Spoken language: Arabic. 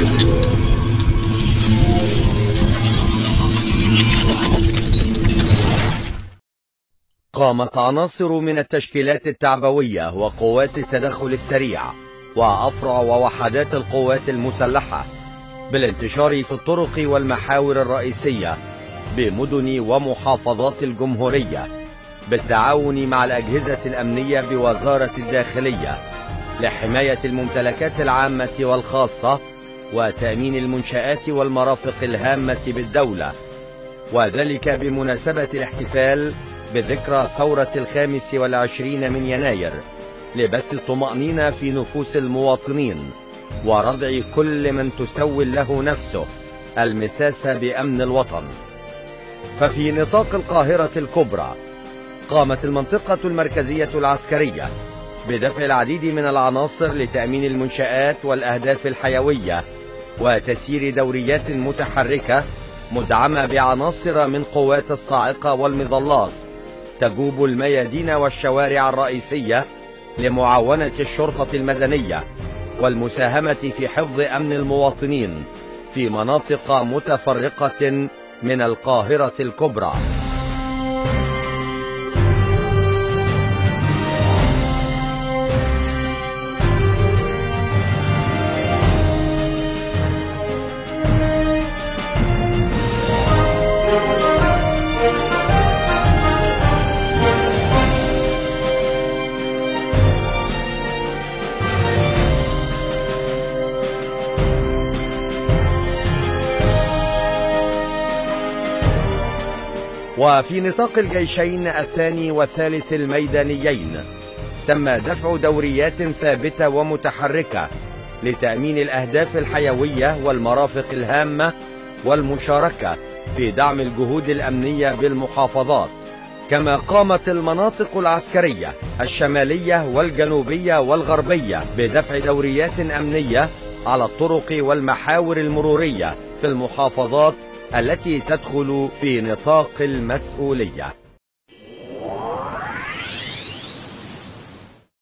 قامت عناصر من التشكيلات التعبوية وقوات التدخل السريع وأفرع ووحدات القوات المسلحة بالانتشار في الطرق والمحاور الرئيسية بمدن ومحافظات الجمهورية بالتعاون مع الأجهزة الأمنية بوزارة الداخلية لحماية الممتلكات العامة والخاصة وتأمين المنشآت والمرافق الهامة بالدولة، وذلك بمناسبة الاحتفال بذكرى ثورة 25 من يناير لبث الطمأنينة في نفوس المواطنين وردع كل من تسول له نفسه المساس بأمن الوطن. ففي نطاق القاهرة الكبرى قامت المنطقة المركزية العسكرية بدفع العديد من العناصر لتأمين المنشآت والأهداف الحيوية وتسيير دوريات متحركة مدعمة بعناصر من قوات الصاعقة والمظلات تجوب الميادين والشوارع الرئيسية لمعاونة الشرطة المدنية والمساهمة في حفظ أمن المواطنين في مناطق متفرقة من القاهرة الكبرى. وفي نطاق الجيشين الثاني والثالث الميدانيين تم دفع دوريات ثابتة ومتحركة لتأمين الأهداف الحيوية والمرافق الهامة والمشاركة في دعم الجهود الأمنية بالمحافظات. كما قامت المناطق العسكرية الشمالية والجنوبية والغربية بدفع دوريات أمنية على الطرق والمحاور المرورية في المحافظات التي تدخل في نطاق المسؤولية.